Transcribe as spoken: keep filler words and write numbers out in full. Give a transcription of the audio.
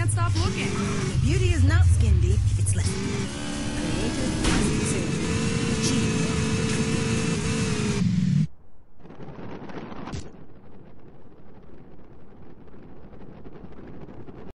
can't stop looking. Beauty is not skin deep.